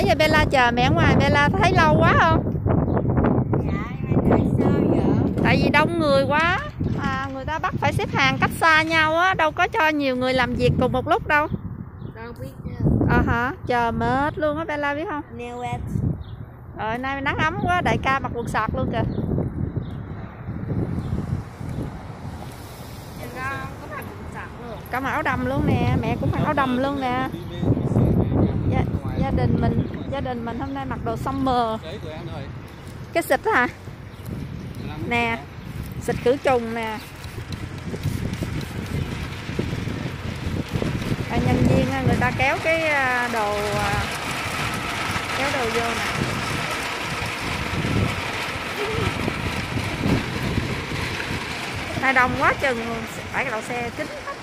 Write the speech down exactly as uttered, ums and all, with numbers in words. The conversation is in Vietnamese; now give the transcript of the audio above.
nãy giờ Bella chờ mẹ ngoài, Bella thấy lâu quá không? Dạ, tại sao vậy? Tại vì đông người quá, à, người ta bắt phải xếp hàng cách xa nhau á, đâu có cho nhiều người làm việc cùng một lúc đâu. Đâu biết. Ờ hả, chờ mệt luôn á Bella biết không? Nail it. Rồi nay nắng ấm quá, đại ca mặc quần sọt luôn kìa. Có mặc áo đầm luôn nè, mẹ cũng mặc áo đầm luôn nè. Gia, gia đình mình, gia đình mình hôm nay mặc đồ summer. Cái xịt hả? Nè, xịt khử trùng nè. À, nhân viên người ta kéo cái đồ kéo đồ vô nè. Nay đông quá chừng phải cái đậu xe kín.